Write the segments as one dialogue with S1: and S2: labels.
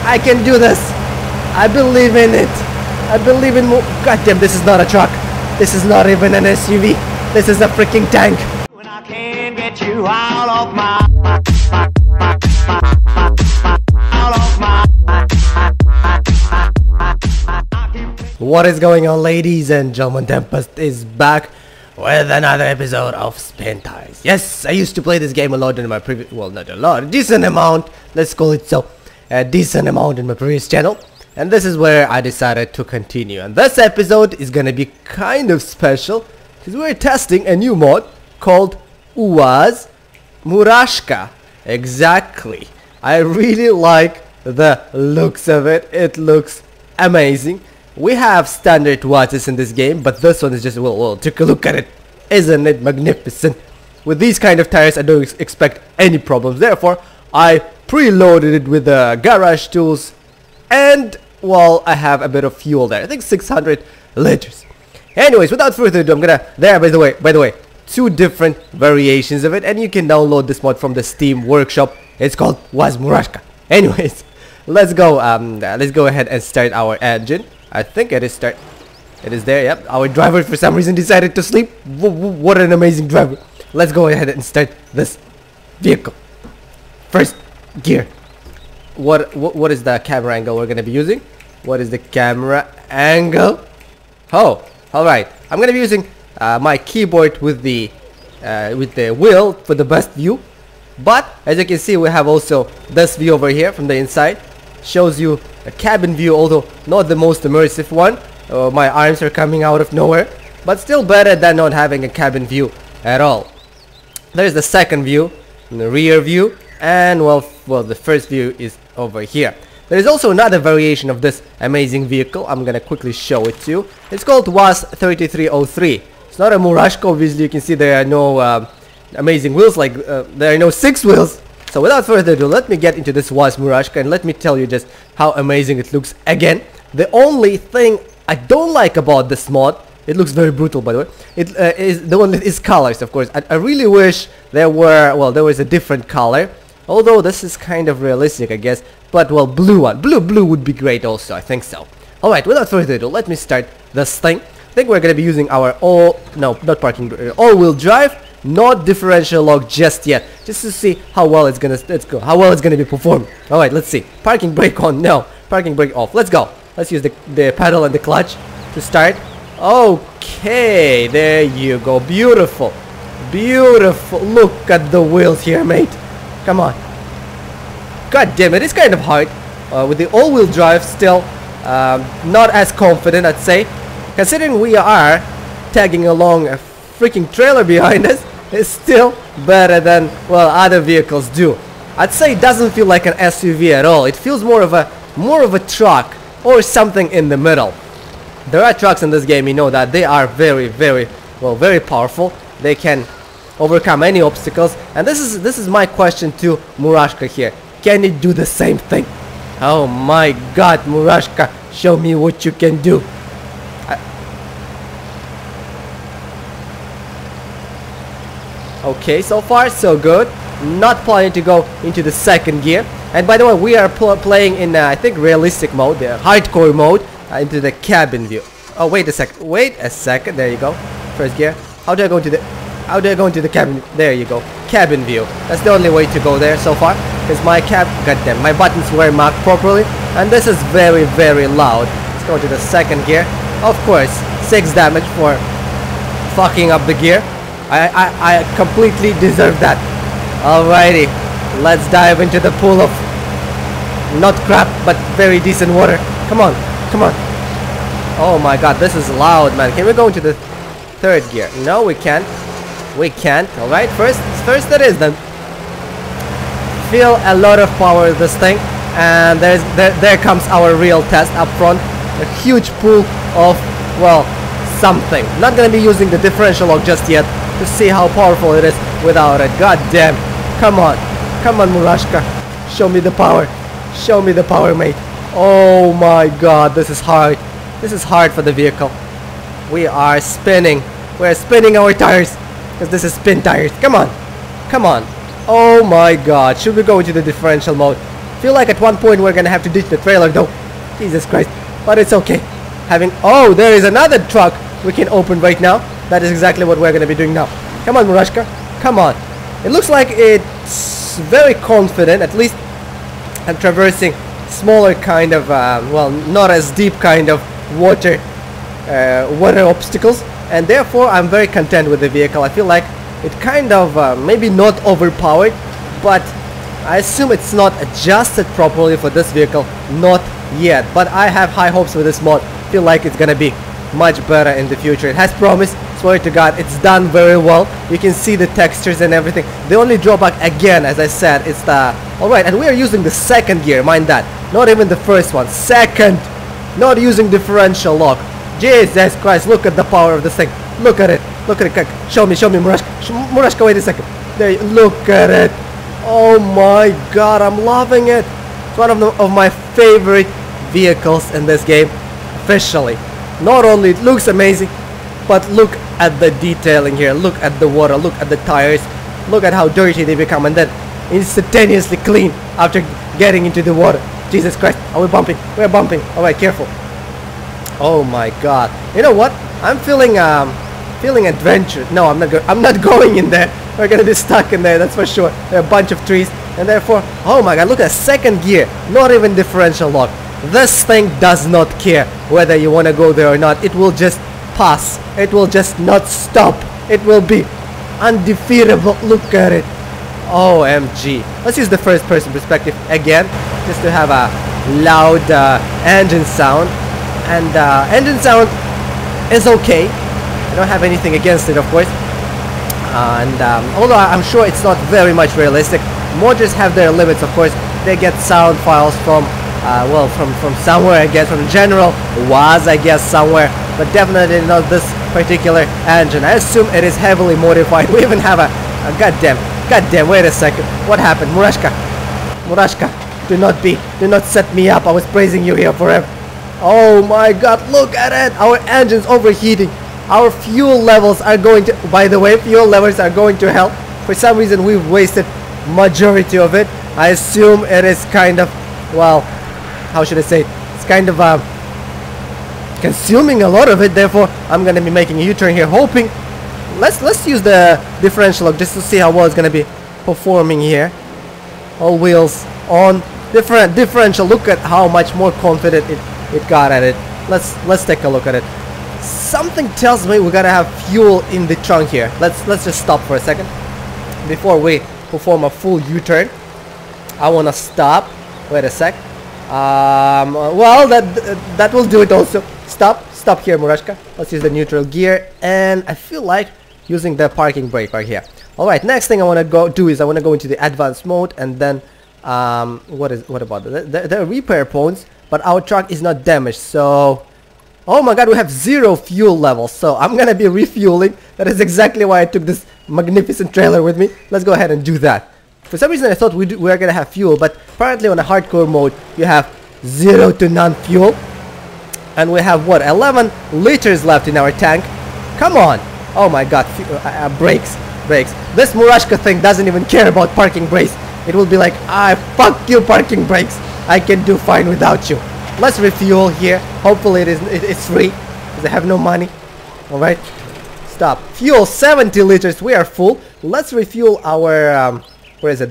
S1: I can do this. I believe in it. I believe in more. God damn, this is not a truck. This is not even an SUV. This is a freaking tank.
S2: When I can't get you out of my
S1: What is going on, ladies and gentlemen? Tempest is back with another episode of Spintires. Yes, I used to play this game a lot in my previous, well, not a lot, a decent amount, let's call it so, a decent amount in my previous channel. And this is where I decided to continue. And this episode is gonna be kind of special because we're testing a new mod called UAZ Murashka. Exactly. I really like the looks of it. It looks amazing. We have standard UAZs in this game, but this one is just, well, take a look at it. Isn't it magnificent? With these kind of tires, I don't expect any problems. Therefore, I preloaded it with the garage tools, and, well, I have a bit of fuel there. I think 600 liters. Anyways, without further ado, I'm gonna, by the way, two different variations of it, and you can download this mod from the Steam workshop. It's called UAZ Murashka. Anyways, let's go ahead and start our engine. I think it is it is there. Yep, our driver for some reason decided to sleep. What an amazing driver. Let's go ahead and start this vehicle. First gear. What is the camera angle we're gonna be using? What is the camera angle? Oh, all right. I'm gonna be using my keyboard with the wheel for the best view. But as you can see, we have also this view over here from the inside. Shows you a cabin view, although not the most immersive one. My arms are coming out of nowhere, but still better than not having a cabin view at all. There's the second view, the rear view, and well, the first view is over here. There is also another variation of this amazing vehicle. I'm gonna quickly show it to you. It's called UAZ 3303. It's not a Murashka, obviously. You can see there are no amazing wheels, like there are no 6 wheels. So without further ado, let me get into this UAZ Murashka and let me tell you just how amazing it looks. Again, the only thing I don't like about this mod, it looks very brutal, by the way, it is the one that is colors, of course. I really wish there was a different color, although this is kind of realistic, I guess. But well, blue would be great also, I think so. Alright, without further ado, let me start this thing. I think we're gonna be using our all-wheel drive. Not differential lock just yet, just to see how well it's gonna be performed. All right, let's see. Parking brake on. No, parking brake off. Let's go. Let's use the pedal and the clutch to start. Okay, there you go. Beautiful, beautiful. Look at the wheels here, mate. Come on. God damn it, it's kind of hard with the all-wheel drive. Still, not as confident, I'd say, considering we are tagging along a freaking trailer behind us. Is still better than, well, other vehicles do. I'd say it doesn't feel like an SUV at all. It feels more of a truck or something in the middle. There are trucks in this game, you know that they are very powerful. They can overcome any obstacles, and this is my question to Murashka here. Can it do the same thing? Oh my god, Murashka, show me what you can do. Okay, so far so good. Not planning to go into the second gear. And by the way, we are playing in I think realistic mode, the hardcore mode, into the cabin view. Oh, wait a second. There you go. First gear. How do I go into the cabin? There you go. Cabin view. That's the only way to go there so far. Because my buttons were marked properly, and this is very loud. Let's go to the second gear. Of course, 6 damage for fucking up the gear. I completely deserve that. Alrighty, let's dive into the pool of not crap but very decent water. Come on. Oh my god, this is loud, man. Can we go into the third gear? No, we can't. Alright, first it is then. Feel a lot of power with this thing, and there comes our real test up front. A huge pool of, well, something. Not gonna be using the differential lock just yet to see how powerful it is without it. God damn. Come on, Murashka. Show me the power, mate. Oh my god, this is hard. This is hard for the vehicle. We are spinning. We're spinning our tires because this is Spintires. Come on. Oh my god. Should we go into the differential mode? Feel like at one point we're gonna have to ditch the trailer though. Jesus Christ. But it's okay. Oh, there is another truck we can open right now. That is exactly what we're gonna be doing now. Come on, Murashka. Come on. It looks like it's very confident. At least I'm traversing smaller kind of, well, not as deep kind of water obstacles. And therefore, I'm very content with the vehicle. I feel like it kind of, maybe not overpowered, but I assume it's not adjusted properly for this vehicle. Not yet. But I have high hopes with this mod. Feel like it's gonna be much better in the future. It has promise. Swear to God, it's done very well. You can see the textures and everything. The only drawback, again, as I said, is the... Alright, and we are using the second gear, mind that. Not even the first one. Second! Not using differential lock. Jesus Christ, look at the power of this thing. Look at it. Look at it. Show me, Murashka. Murashka, wait a second. There, look at it. Oh my God, I'm loving it. It's one of my favorite vehicles in this game. Officially. Not only it looks amazing, but look at the detailing here. Look at the water. Look at the tires. Look at how dirty they become, and then instantaneously clean after getting into the water. Jesus Christ. Are we bumping? We're bumping. Alright, careful. Oh my God. You know what? I'm feeling adventure. No, I'm not going in there. We're gonna be stuck in there, that's for sure. There are a bunch of trees, and therefore, oh my God, look at second gear. Not even differential lock. This thing does not care whether you want to go there or not. It will just pass. It will just not stop. It will be undefeatable. Look at it. OMG. Let's use the first person perspective again, just to have a loud engine sound. And engine sound is okay. I don't have anything against it, of course. And although I'm sure it's not very much realistic, modders have their limits, of course. They get sound files from well, from somewhere, I guess, from general UAZ, I guess, somewhere, but definitely not this particular engine. I assume it is heavily modified. We even have a goddamn, wait a second. What happened? Murashka, do not set me up. I was praising you here forever. Oh my God, look at it. Our engine's overheating. Our fuel levels are going to, by the way, fuel levels are going to hell. For some reason, we've wasted majority of it. I assume it is kind of, well, how should I say it? It's kind of consuming a lot of it. Therefore, I'm gonna be making a U-turn here, hoping. Let's use the differential lock just to see how well it's gonna be performing here. All wheels on. Differential. Look at how much more confident it got at it. Let's take a look at it. Something tells me we gotta have fuel in the trunk here. Let's just stop for a second before we perform a full U-turn. I wanna stop. Wait a sec. Well, that will do it also. Stop here, Murashka. Let's use the neutral gear, and I feel like using the parking brake right here. Alright, next thing I want to do is I want to go into the advanced mode, and then what about the repair points, but our truck is not damaged, so oh my God, we have 0 fuel levels, so I'm gonna be refueling. That is exactly why I took this magnificent trailer with me. Let's go ahead and do that. For some reason I thought we were gonna have fuel, but apparently on a hardcore mode you have 0 to none fuel. And we have what, 11 liters left in our tank. Come on. Oh my God, brakes. This Murashka thing doesn't even care about parking brakes. It will be like, fuck you parking brakes. I can do fine without you. Let's refuel here. Hopefully it's free, because I have no money. Alright. Stop. Fuel 70 liters. We are full. Let's refuel our where is it,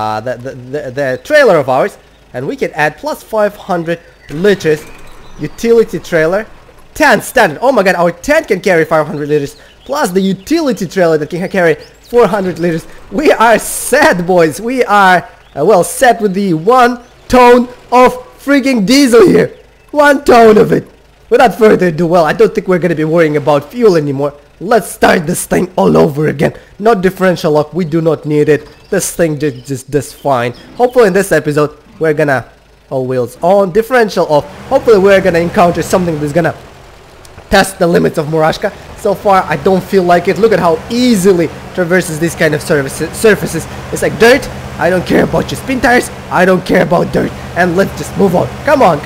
S1: the trailer of ours, and we can add plus 500 liters utility trailer. 10 standard. Oh my God, our tent can carry 500 liters plus the utility trailer that can carry 400 liters. We are set, boys. We are well set with the 1 ton of freaking diesel here. 1 ton of it. Without further ado, well, I don't think we're gonna be worrying about fuel anymore. Let's start this thing all over again. Not differential lock, we do not need it. This thing just does fine. Hopefully in this episode we're gonna all wheels on, differential off. Hopefully we're gonna encounter something that's gonna test the limits of Murashka. So far I don't feel like it. Look at how easily traverses these kind of surfaces. It's like dirt. I don't care about your Spintires. I don't care about dirt. And let's just move on. Come on.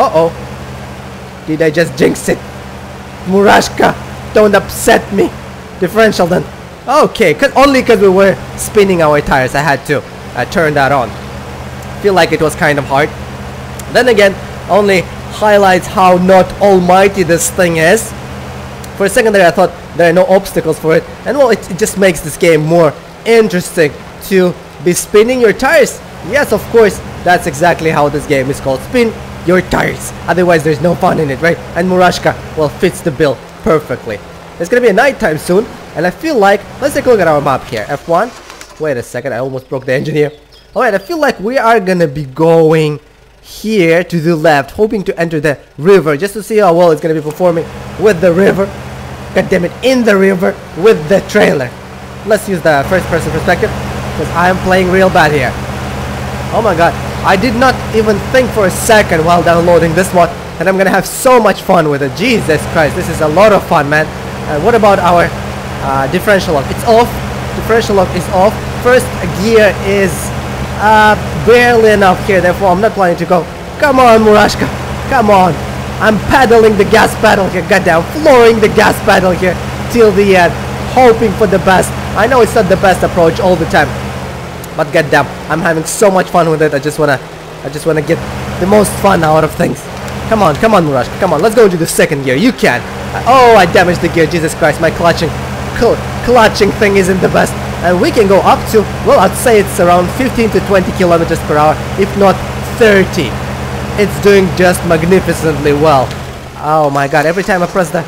S1: Uh-oh. Did I just jinx it? Murashka, don't upset me. Differential then. Okay, only because we were spinning our tires, I had to turn that on. feel like it was kind of hard. Then again, only highlights how not almighty this thing is. For a second there I thought there are no obstacles for it, and well, it just makes this game more interesting to be spinning your tires. Yes, of course, that's exactly how this game is called, spin your tires. Otherwise there's no fun in it, right? And Murashka, well, fits the bill perfectly. It's gonna be a nighttime soon, and I feel like, let's take a look at our map here. F1, wait a second, I almost broke the engine here. Alright, I feel like we are gonna be going here to the left, hoping to enter the river, just to see how well it's gonna be performing with the river. God damn it, in the river with the trailer. Let's use the first person perspective, because I am playing real bad here. Oh my god, I did not even think for a second while downloading this mod, and I'm gonna have so much fun with it. Jesus Christ, this is a lot of fun, man. And what about our differential lock? It's off. Differential lock is off. First gear is barely enough here, therefore I'm not planning to go. Come on, Murashka, come on. I'm pedaling the gas pedal here, goddamn, flooring the gas pedal here till the end, hoping for the best. I know it's not the best approach all the time, but goddamn, I'm having so much fun with it. I just wanna get the most fun out of things. Come on, Murashka, come on, let's go into the second gear. You can. Oh, I damaged the gear. Jesus Christ, my clutching thing isn't the best. And we can go up to, well, I'd say it's around 15 to 20 kilometers per hour, if not 30. It's doing just magnificently well. Oh my god, every time I press the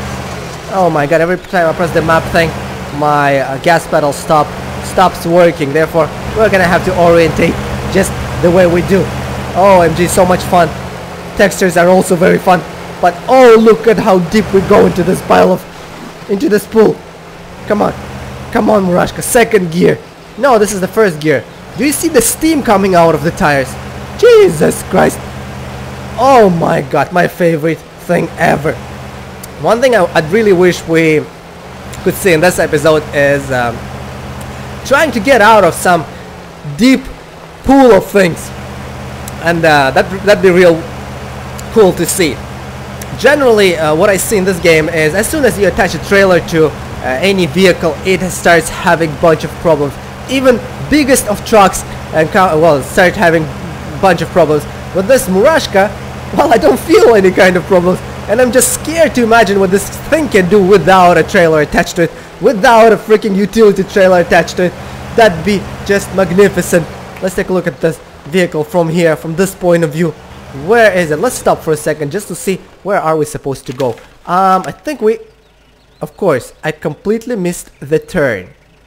S1: map thing, my gas pedal stops working. Therefore, we're gonna have to orientate just the way we do. OMG, so much fun. Textures are also very fun. But oh, look at how deep we go into this into this pool. Come on, Murashka, second gear. No, this is the first gear. Do you see the steam coming out of the tires? Jesus Christ. Oh my god, my favorite thing ever. One thing I'd really wish we could see in this episode is trying to get out of some deep pool of things, and that'd be real cool to see. Generally, what I see in this game is as soon as you attach a trailer to any vehicle, it starts having a bunch of problems. Even biggest of trucks start having a bunch of problems. With this Murashka, well, I don't feel any kind of problems, and I'm just scared to imagine what this thing can do without a trailer attached to it, without a freaking utility trailer attached to it. That'd be just magnificent. Let's take a look at this vehicle from here, from this point of view. Where is it? Let's stop for a second just to see where are we supposed to go. I think of course, I completely missed the turn.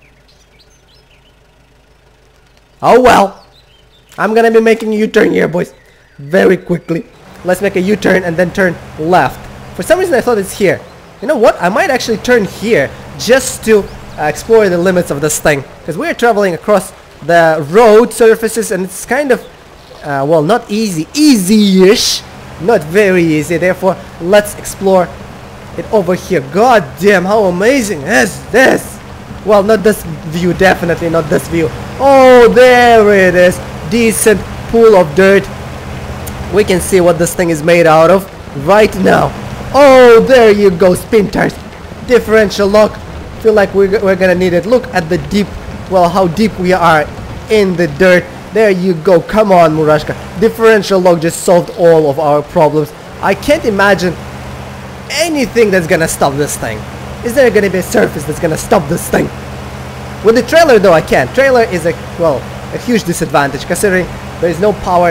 S1: Oh well, I'm gonna be making a U-turn here, boys, very quickly. Let's make a U-turn and then turn left. For some reason I thought it's here. You know what? I might actually turn here just to explore the limits of this thing, because we're traveling across the road surfaces, and it's kind of well, not easy-ish, not very easy. Therefore, let's explore it over here. God damn, how amazing is this? Well, not this view, definitely not this view. Oh, there it is. Decent pool of dirt. We can see what this thing is made out of right now. Oh, there you go, Spintires. Differential lock. Feel like we're gonna need it. Look at the deep, well, how deep we are in the dirt. There you go. Come on, Murashka. Differential lock just solved all of our problems. I can't imagine anything that's gonna stop this thing. Is there gonna be a surface that's gonna stop this thing? With the trailer though, I can. Trailer is a huge disadvantage, considering there is no power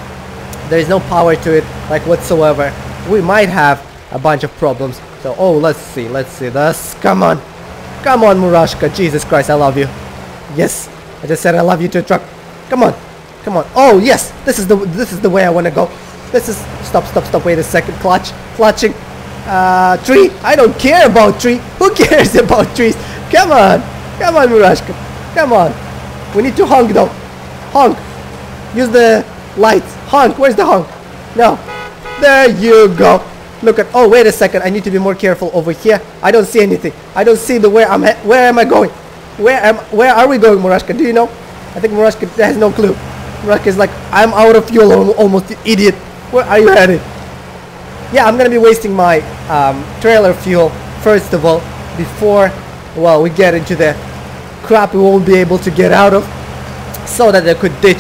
S1: to it, like, whatsoever. We might have a bunch of problems. So, oh, let's see this. Come on, Murashka. Jesus Christ, I love you. Yes, I just said I love you to a truck. Come on. Oh yes, this is the way I want to go. This is stop. Wait a second. Clutching. Tree. I don't care about tree. Who cares about trees? Come on, Murashka. Come on. We need to honk though. Honk. Use the lights. Honk. Where's the honk? No. There you go. Look at. Oh, wait a second. I need to be more careful over here. I don't see anything. I don't see the where am I going? Where are we going, Murashka? Do you know? I think Murashka has no clue. Murashka is like, I'm out of fuel, almost, you idiot. Where are you headed? Yeah, I'm gonna be wasting my trailer fuel first of all, before, we get into the crap we won't be able to get out of, so that I could ditch it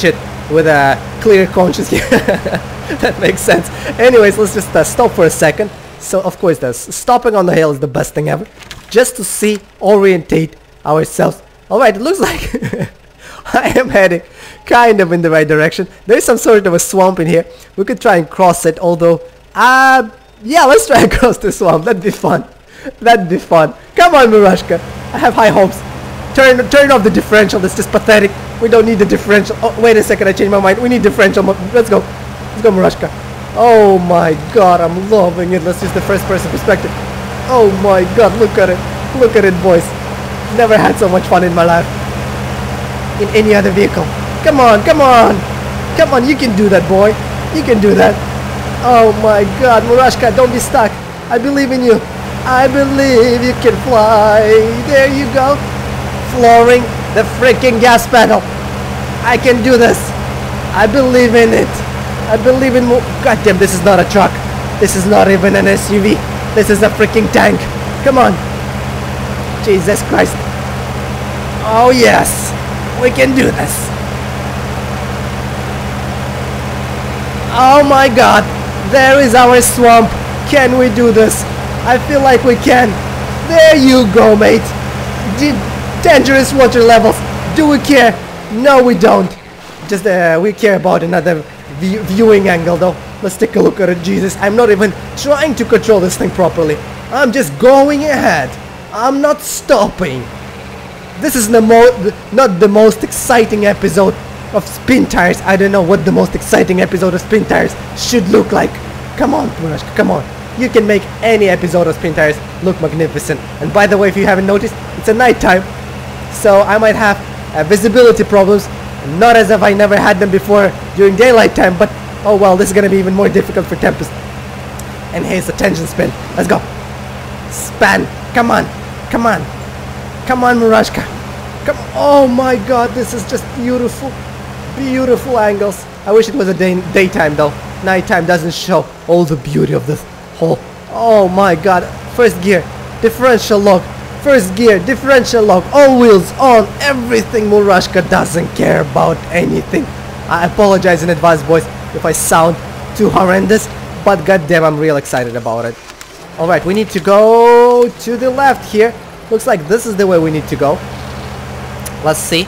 S1: with a clear conscience here. That makes sense. Anyways, let's just stop for a second. So of course stopping on the hill is the best thing ever, just to see, orientate ourselves. Alright, it looks like I am heading kind of in the right direction. There's some sort of a swamp in here. We could try and cross it, although yeah, let's try and cross the swamp. That'd be fun. That'd be fun. Come on, Murashka. I have high hopes. Turn off the differential. That's just pathetic. We don't need the differential. Oh, wait a second. I changed my mind. We need differential. Let's go. Let's go, Murashka. Oh my god, I'm loving it. Let's use the first person perspective. Oh my god, look at it. Look at it, boys. Never had so much fun in my life. In any other vehicle. Come on, come on. Come on, you can do that, boy. You can do that. Oh my god, Murashka, don't be stuck. I believe in you. I believe you can fly. There you go. Flooring the freaking gas pedal. I can do this. I believe in it. I believe in God damn, this is not a truck. This is not even an SUV. This is a freaking tank. Come on. Jesus Christ. Oh yes. We can do this. Oh my god. There is our swamp. Can we do this? I feel like we can. There you go, mate. Dangerous water levels. Do we care? No, we don't. Just we care about another viewing angle though. Let's take a look at it. Jesus, I'm not even trying to control this thing properly. I'm just going ahead. I'm not stopping. This is not the most exciting episode of Spintires. I don't know what the most exciting episode of Spintires should look like. Come on, Murashka, come on. You can make any episode of Spintires look magnificent. And by the way, if you haven't noticed, it's a nighttime, so I might have visibility problems. Not as if I never had them before during daylight time, but oh well, this is gonna be even more difficult for Tempest. And here's the tension spin. Let's go. Span. Come on. Come on. Come on, Murashka. Come on. Oh my god, this is just beautiful. Beautiful angles. I wish it was a daytime though. Nighttime doesn't show all the beauty of this whole. Oh my god. First gear. Differential lock. First gear, differential lock, all wheels on, everything. Murashka doesn't care about anything. I apologize in advance, boys, if I sound too horrendous, but goddamn, I'm real excited about it. Alright, we need to go to the left here. Looks like this is the way we need to go. Let's see.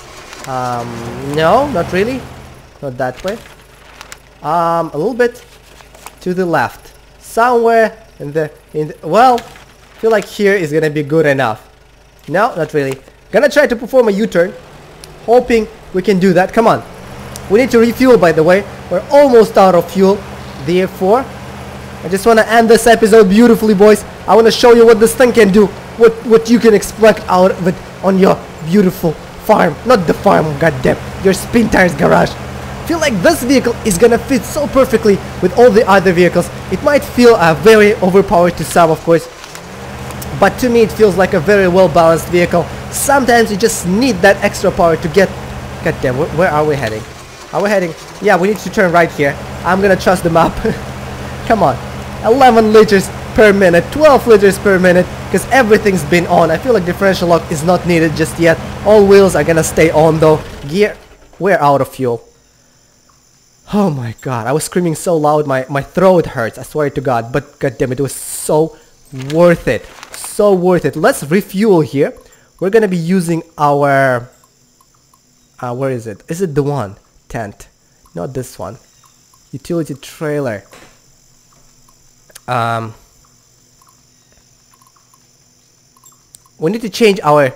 S1: No, not really. Not that way. A little bit to the left. Somewhere in the well, feel like here is gonna be good enough. No, not really. Gonna try to perform a U-turn, hoping we can do that. Come on. We need to refuel, by the way. We're almost out of fuel. Therefore, I just want to end this episode beautifully, boys. I want to show you what this thing can do, what you can expect out of it on your beautiful farm. Not the farm, goddamn, your Spintires garage. Feel like this vehicle is gonna fit so perfectly with all the other vehicles. It might feel very overpowered to some, of course, but to me it feels like a very well balanced vehicle. Sometimes you just need that extra power to get. God damn, where are we heading? Are we heading? Yeah, we need to turn right here. I'm gonna trust the map. Come on. 11 liters per minute, 12 liters per minute, because everything's been on. I feel like differential lock is not needed just yet. All wheels are gonna stay on though. Gear, we're out of fuel. Oh my god, I was screaming so loud my throat hurts, I swear to god, but goddamn, it was so worth it. So worth it. Let's refuel here. We're gonna be using our where is it? Is it the one? Tent. Not this one. Utility trailer. We need to change our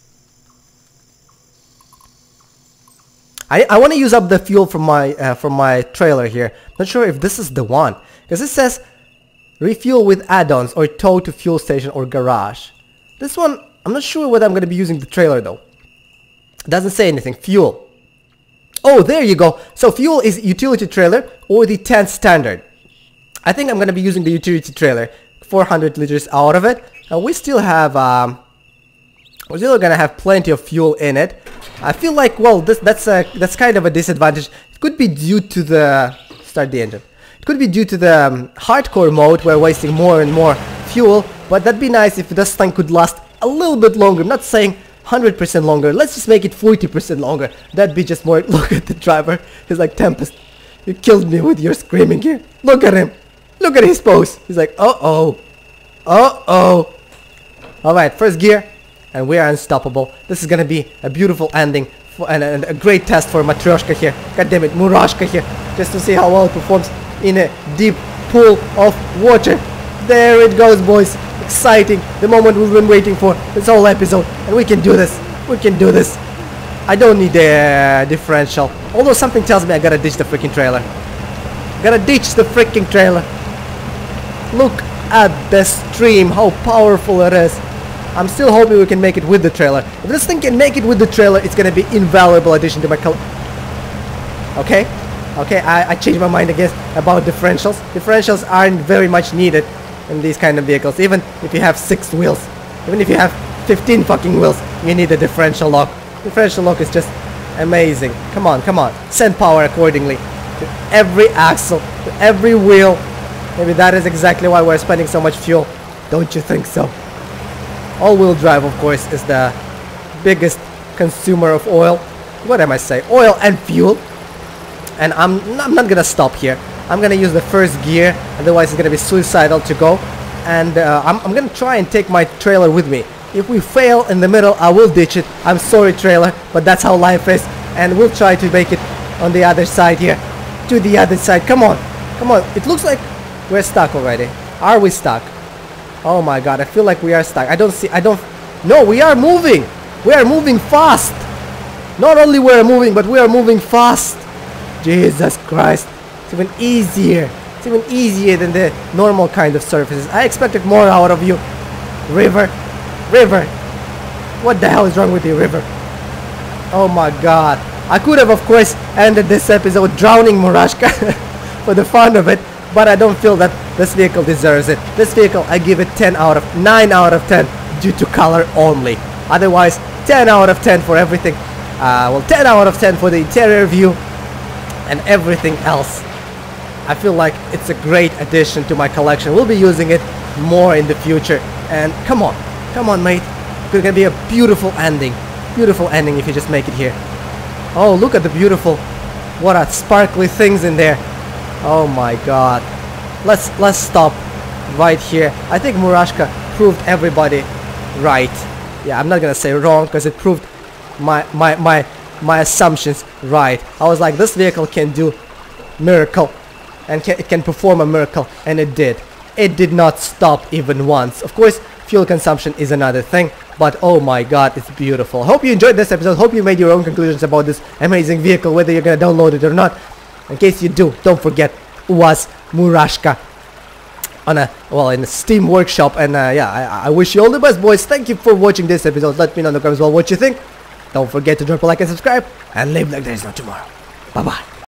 S1: I want to use up the fuel from my trailer here. Not sure if this is the one, because it says refuel with add-ons or tow to fuel station or garage. This one, I'm not sure whether I'm going to be using the trailer though. It doesn't say anything. Fuel. Oh, there you go. So fuel is utility trailer or the tent standard. I think I'm going to be using the utility trailer. 400 liters out of it. And we still have we're still gonna have plenty of fuel in it. I feel like, well, that's kind of a disadvantage. It could be due to the start the engine. It could be due to the hardcore mode. We're wasting more and more fuel, but that'd be nice if this thing could last a little bit longer. I'm not saying 100% longer. Let's just make it 40% longer. That'd be just more. Look at the driver. He's like, Tempest, you killed me with your screaming here. Look at him. Look at his pose. He's like, uh-oh. Uh-oh. Alright, first gear. And we are unstoppable. This is gonna be a beautiful ending. And a great test for Matryoshka here. God damn it, Murashka here. Just to see how well it performs in a deep pool of water. There it goes, boys. Exciting. The moment we've been waiting for this whole episode. And we can do this. We can do this. I don't need the differential. Although something tells me I gotta ditch the freaking trailer. Gotta ditch the freaking trailer. Look at the stream. How powerful it is. I'm still hoping we can make it with the trailer. If this thing can make it with the trailer, it's gonna be invaluable addition to my Okay? Okay, I changed my mind again about differentials. Differentials aren't very much needed in these kind of vehicles. Even if you have 6 wheels. Even if you have 15 fucking wheels, you need a differential lock. Differential lock is just amazing. Come on, come on. Send power accordingly to every axle, to every wheel. Maybe that is exactly why we're spending so much fuel. Don't you think so? All-wheel drive, of course, is the biggest consumer of oil. What am I saying? Oil and fuel. And I'm not gonna stop here. I'm gonna use the first gear, otherwise it's gonna be suicidal to go. And I'm gonna try and take my trailer with me. If we fail in the middle, I will ditch it. I'm sorry, trailer, but that's how life is. And we'll try to make it on the other side here. To the other side. Come on. Come on. It looks like we're stuck already. Are we stuck? Oh my god, I feel like we are stuck. No, we are moving. We are moving fast. Not only we are moving, but we are moving fast. Jesus Christ. It's even easier. It's even easier than the normal kind of surfaces. I expected more out of you. River. River. What the hell is wrong with you, River? Oh my god. I could have, of course, ended this episode drowning Murashka for the fun of it. But I don't feel that this vehicle deserves it. This vehicle, I give it 9 out of 10 due to color only. Otherwise, 10 out of 10 for everything. Well, 10 out of 10 for the interior view and everything else. I feel like it's a great addition to my collection. We'll be using it more in the future. And come on, mate. It's gonna be a beautiful ending. Beautiful ending if you just make it here. Oh, look at the beautiful, what a sparkly things in there. Oh my god. Let's stop right here. I think Murashka proved everybody right. Yeah, I'm not gonna say wrong because it proved my assumptions right. I was like, this vehicle can do miracle and it can perform a miracle, and it did. It did not stop even once. Of course, fuel consumption is another thing, but oh my god, it's beautiful. Hope you enjoyed this episode. Hope you made your own conclusions about this amazing vehicle, whether you're gonna download it or not. In case you do, don't forget UAZ Murashka in the Steam Workshop. And yeah, I wish you all the best, boys. Thank you for watching this episode. Let me know in the comments what you think. Don't forget to drop a like and subscribe, and live like there is no tomorrow. Bye bye.